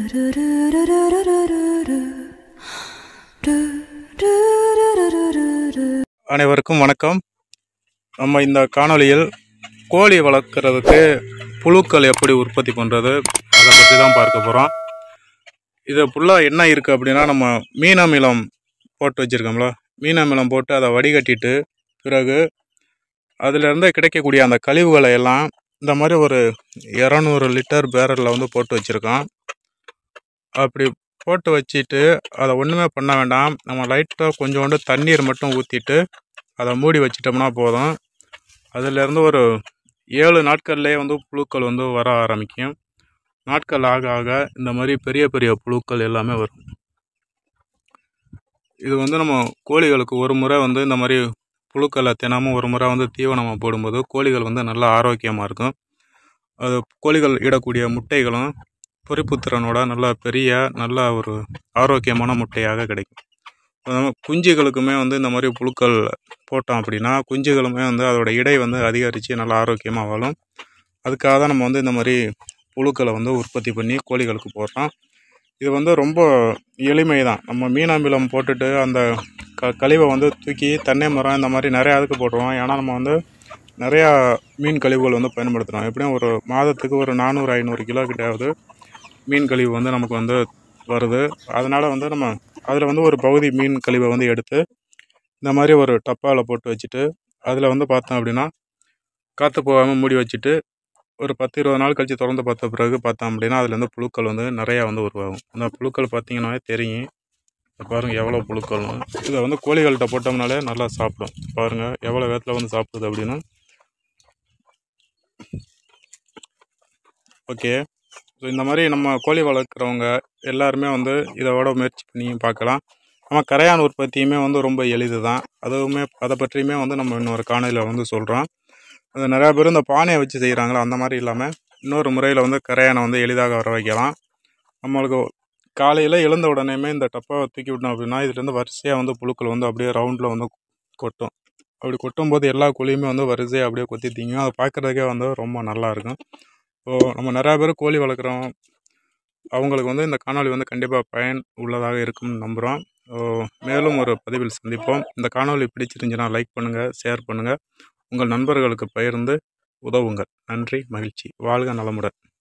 அனைவருக்கும் வணக்கம். நம்ம இந்த காணொளியில் கோழி வளர்க்குறதுக்கு புழுக்கள் எப்படி உற்பத்தி பண்ணுறது அதை பற்றி தான் பார்க்க போகிறோம். இது ஃபுல்லாக என்ன இருக்குது அப்படின்னா, நம்ம மீன் அமிலம் போட்டு வச்சுருக்கோம்ல, மீன் அமிலம் போட்டு அதை வடிகட்டிட்டு பிறகு அதிலிருந்து கிடைக்கக்கூடிய அந்த கழிவுகளை எல்லாம் இந்த மாதிரி ஒரு 200 லிட்டர் பேரலில் வந்து போட்டு வச்சுருக்கோம். அப்படி போட்டு வச்சுட்டு அதை ஒன்றுமே பண்ண வேண்டாம். நம்ம லைட்டாக கொஞ்சோண்டு தண்ணீர் மட்டும் ஊற்றிட்டு அதை மூடி வச்சிட்டோம்னா போதும். அதிலேருந்து ஒரு 7 நாட்கள்லேயே வந்து புழுக்கள் வந்து வர ஆரம்பிக்கும். நாட்கள் ஆக ஆக இந்த மாதிரி பெரிய பெரிய புழுக்கள் எல்லாமே வரும். இது வந்து நம்ம கோழிகளுக்கு ஒரு முறை வந்து இந்த மாதிரி புழுக்களை தினமும் ஒரு முறை வந்து தீவனமாக போடும்போது கோழிகள் வந்து நல்லா ஆரோக்கியமாக இருக்கும். அது கோழிகள் இடக்கூடிய முட்டைகளும் பொரிப்புத்திறனோட நல்லா பெரிய நல்ல ஒரு ஆரோக்கியமான முட்டையாக கிடைக்கும். குஞ்சுகளுக்குமே வந்து இந்த மாதிரி புழுக்கள் போட்டோம் அப்படின்னா குஞ்சுகளுமே வந்து அதோட இடை வந்து அதிகரித்து நல்லா ஆரோக்கியமாக வாழும். அதுக்காக தான் நம்ம வந்து இந்த மாதிரி புழுக்களை வந்து உற்பத்தி பண்ணி கோழிகளுக்கு போடுறோம். இது வந்து ரொம்ப எளிமை தான். நம்ம மீன் அமிலம் போட்டுட்டு அந்த கழிவை வந்து தூக்கி தென்னை மரம் இந்த மாதிரி நிறையா அதுக்கு போட்டுருவோம். ஏன்னா நம்ம வந்து நிறையா மீன் கழிவுகள் வந்து பயன்படுத்துகிறோம். எப்படியும் ஒரு மாதத்துக்கு ஒரு 400-500 கிலோ கிட்டாவது மீன் கழிவு வந்து நமக்கு வந்து வருது. அதனால் வந்து நம்ம அதில் வந்து ஒரு பகுதி மீன் கழிவை வந்து எடுத்து இந்த மாதிரி ஒரு டப்பாவில் போட்டு வச்சுட்டு அதில் வந்து பார்த்தோம் அப்படின்னா காற்று போகாமல் மூடி வச்சுட்டு ஒரு 10-20 நாள் கழித்து திறந்து பார்த்த பிறகு பார்த்தோம் அப்படின்னா அதுலேருந்து புழுக்கள் வந்து நிறையா வந்து உருவாகும். அந்த புழுக்கள் பார்த்திங்கன்னாவே தெரியும். பாருங்கள் எவ்வளோ புழுக்கள்னு. இதை வந்து கோழிகள்கிட்ட போட்டோம்னாலே நல்லா சாப்பிடும். பாருங்கள் எவ்வளோ வேகத்தில் வந்து சாப்பிடுது அப்படின்னு. ஓகே, ஸோ இந்த மாதிரி நம்ம கோழி வளர்க்குறவங்க எல்லாருமே வந்து இதோட முயற்சி பண்ணி பார்க்கலாம். நம்ம கரையான் உற்பத்தியுமே வந்து ரொம்ப எளிது தான். அதுவுமே அதை பற்றியுமே வந்து நம்ம இன்னொரு காணொளியில் வந்து சொல்கிறோம். அது நிறையா பேர் இந்த பானையை வச்சு செய்கிறாங்களா, அந்த மாதிரி இல்லாமல் இன்னொரு முறையில் வந்து கரையானை வந்து எளிதாக வர வைக்கலாம். நம்மளுக்கு காலையில் எழுந்த உடனேயுமே இந்த டப்பாவை தூக்கி விட்டோம் அப்படின்னா இதுலேருந்து வரிசையாக வந்து புழுக்கள் வந்து அப்படியே ரவுண்டில் வந்து கொட்டும். அப்படி கொட்டும்போது எல்லா கோழியுமே வந்து வரிசையாக அப்படியே கொத்தி திங்கும். அதை பார்க்குறதுக்கே வந்து ரொம்ப நல்லாயிருக்கும். ஸோ நம்ம நிறையா பேர் கோழி வளர்க்குறோம், அவங்களுக்கு வந்து இந்த காணொளி வந்து கண்டிப்பாக பயன் உள்ளதாக இருக்கும்னு நம்புகிறோம். மேலும் ஒரு பதிவில் சந்திப்போம். இந்த காணொளி பிடிச்சிருந்துச்சுன்னா லைக் பண்ணுங்கள், ஷேர் பண்ணுங்கள், உங்கள் நண்பர்களுக்கு பகிர்ந்து உதவுங்கள். நன்றி, மகிழ்ச்சி, வாழ்க நலமுடன்.